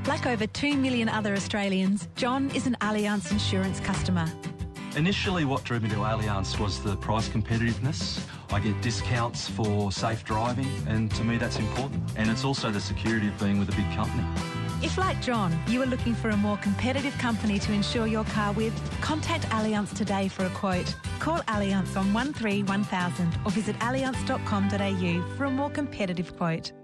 Like over 2 million other Australians, John is an Allianz insurance customer. Initially, what drew me to Allianz was the price competitiveness. I get discounts for safe driving, and to me that's important. And it's also the security of being with a big company. If, like John, you are looking for a more competitive company to insure your car with, contact Allianz today for a quote. Call Allianz on 131000 or visit allianz.com.au for a more competitive quote.